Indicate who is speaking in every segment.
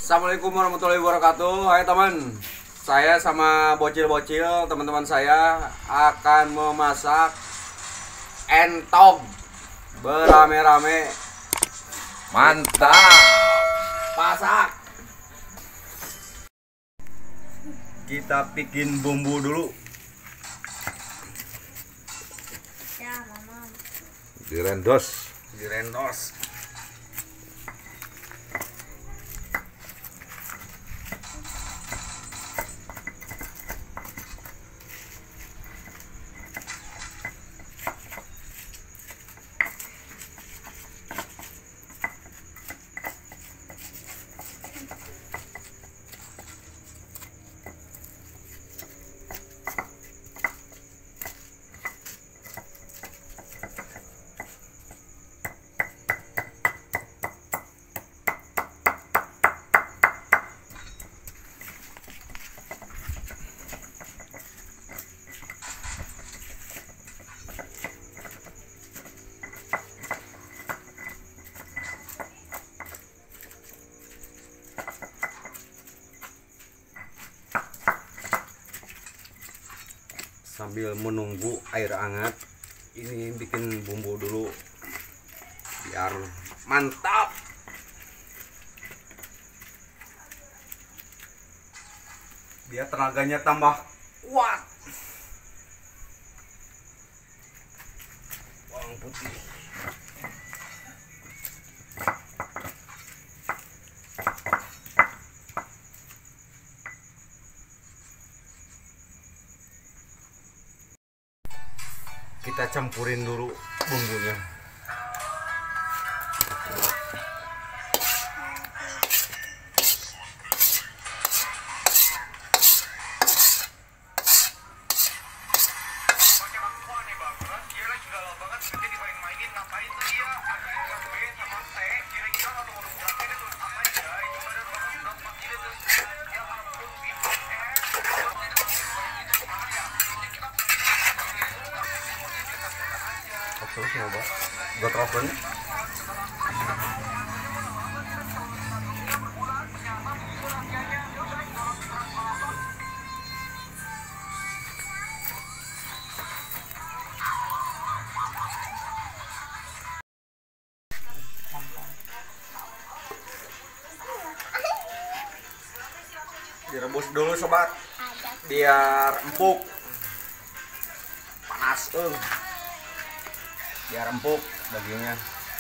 Speaker 1: Assalamualaikum warahmatullahi wabarakatuh. Hai teman, saya sama bocil-bocil teman-teman saya akan memasak entog berame-rame.
Speaker 2: Mantap.
Speaker 1: Pasak. Kita bikin bumbu dulu.
Speaker 3: Ya, mama.
Speaker 2: Direndos.
Speaker 1: Direndos. Sambil menunggu air hangat, ini bikin bumbu dulu biar mantap. Biar tenaganya tambah kuat. Bawang putih. Kita campurin dulu bumbunya. Terus coba buat oven. Direbus dulu sobat, biar empuk. Panas biar empuk dagingnya.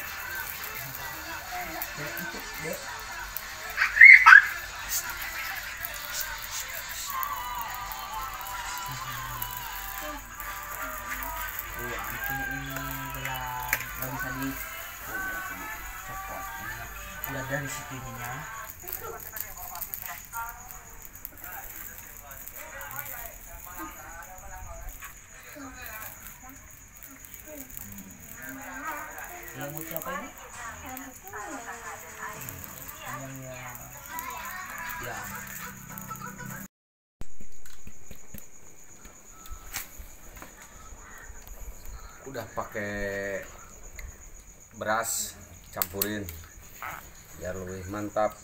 Speaker 4: Udah dari situ ininya. Yang putih apa ini? Ya.
Speaker 1: Udah pakai beras, campurin biar lebih mantap.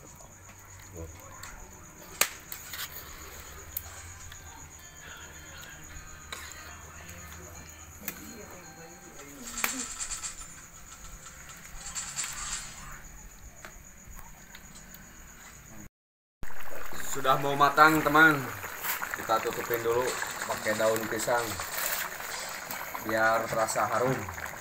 Speaker 1: Sudah mau matang teman, kita tutupin dulu pakai daun pisang biar terasa harum.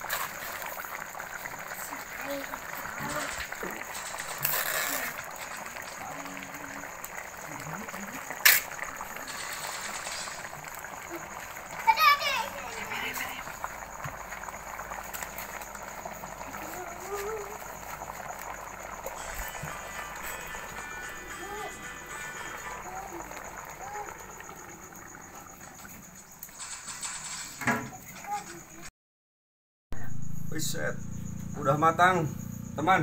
Speaker 1: Set, udah matang teman.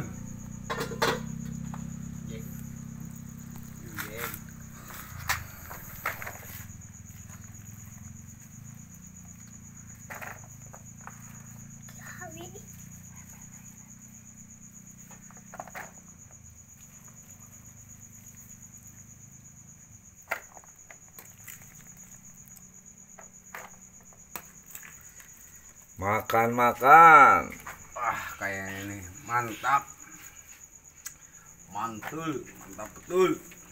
Speaker 2: Makan.
Speaker 1: Kayak ini mantap. Mantap betul.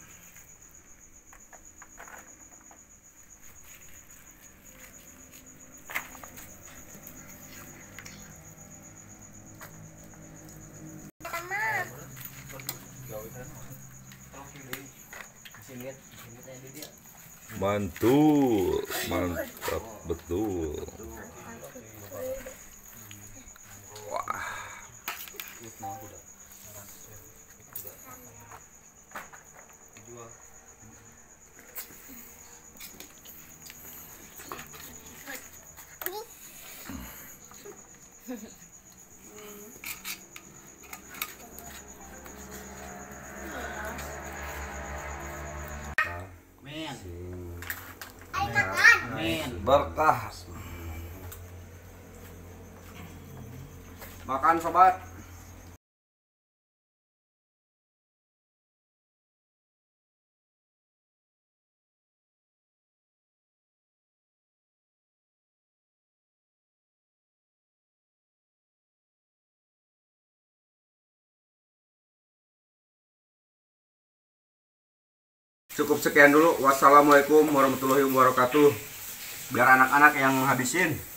Speaker 2: Mantul, mantap betul.
Speaker 4: Men.
Speaker 3: Ayo makan.
Speaker 4: Men.
Speaker 1: Berkah. Makan sobat. Cukup sekian dulu. Wassalamualaikum warahmatullahi wabarakatuh. Biar anak-anak yang habisin.